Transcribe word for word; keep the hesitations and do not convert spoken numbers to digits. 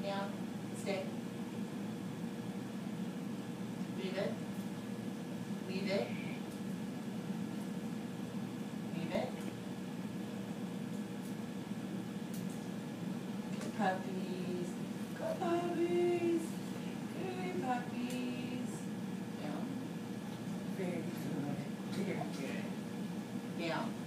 Down. Stay. Leave it. Leave it. Leave it. Good puppies. Good puppies. Good puppies. Down. Very good. Very good. Down.